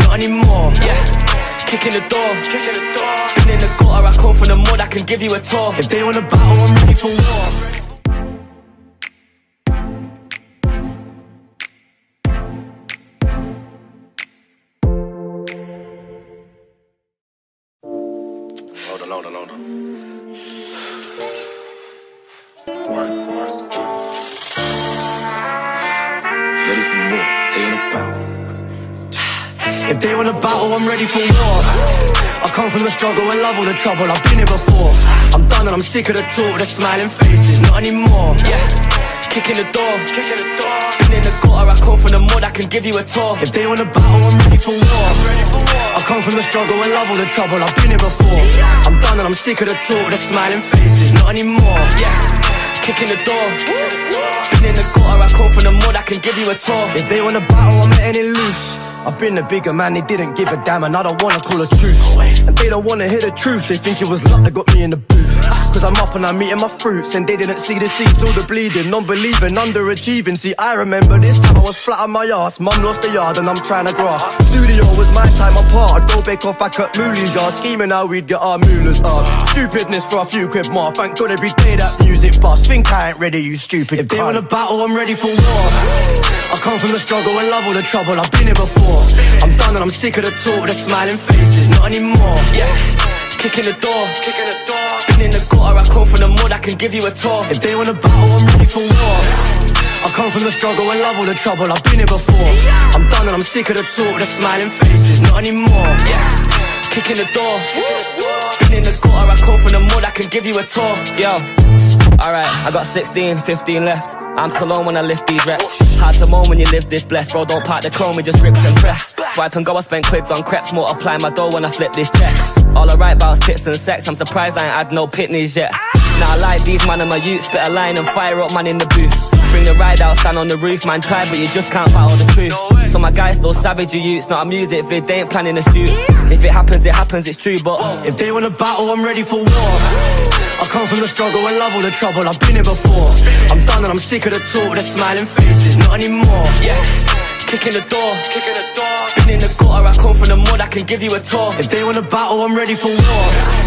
not anymore. Yeah, kicking the door. Been in the gutter, I come from the mud, I can give you a tour. If they wanna battle, I'm ready for war. Hold on. Ready for war, they wanna battle. If they wanna battle, I'm ready for war. I come from the struggle and love all the trouble, I've been here before. I'm done and I'm sick of the talk, the smiling faces, not anymore. Yeah, kicking the door. Been in the gutter, I come from the mud, I can give you a tour. If they wanna battle, I'm ready for war. I come from the struggle and love all the trouble, I've been here before. I'm done and I'm sick of the talk, the smiling faces, not anymore. Yeah, kicking the door. Been in the gutter, I come from the mud, I can give you a tour. If they wanna battle, I'm letting it loose. I've been the bigger man, they didn't give a damn, and I don't wanna call a truce. And they don't wanna hear the truth, they think it was luck that got me in the booth. Cause I'm up and I'm eating my fruits, and they didn't see the seeds, all the bleeding, non-believing, underachieving. See, I remember this time I was flat on my ass, mum lost the yard and I'm trying to grass. Studio was my time apart, I'd go bake off back at Mooley's yard, scheming how we'd get our moolahs up. Stupidness for a few quid more, thank God every day that music bust. Think I ain't ready, you stupid. If they wanna battle, I'm ready for war. I come from the struggle and love all the trouble, I've been here before. I'm done and I'm sick of the talk, the smiling faces, not anymore. Yeah, kicking the door. Been in the gutter, I come from the mud, I can give you a tour. If they wanna battle, I'm ready for war. I come from the struggle and love all the trouble, I've been here before. I'm done and I'm sick of the talk, the smiling faces, not anymore. Yeah, kicking the door. Been in the gutter, I come from the mud, I can give you a tour. Yo, alright, I got 16, 15 left. I'm cologne when I lift these reps. Hard to moan when you live this blessed. Bro, don't pack the chrome, it just rips and press. Swipe and go, I spend quids on crepes. Multiply my dough when I flip this check. All I write about's tits and sex. I'm surprised I ain't had no pitneys yet. Now I like these man and my youth. Spit a line and fire up man in the booth. Bring the ride out, stand on the roof. Man try but you just can't battle the truth. So my guys still savage you youths. Not a music vid, they ain't planning a shoot. If it happens, it's true. But if they wanna battle, I'm ready for war. I come from the struggle and love all the trouble, I've been here before. I'm done and I'm sick of the talk, the smiling faces, not anymore. Yeah, kicking the door. Been in the gutter, I come from the mud, I can give you a tour. If they wanna battle, I'm ready for war.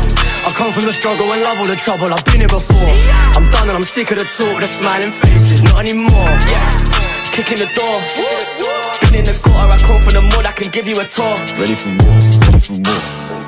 I come from the struggle and love all the trouble, I've been here before. I'm done and I'm sick of the talk, the smiling faces, not anymore. Yeah, kicking the door. Been in the gutter, I come from the mud, I can give you a tour. Ready for war, ready for war.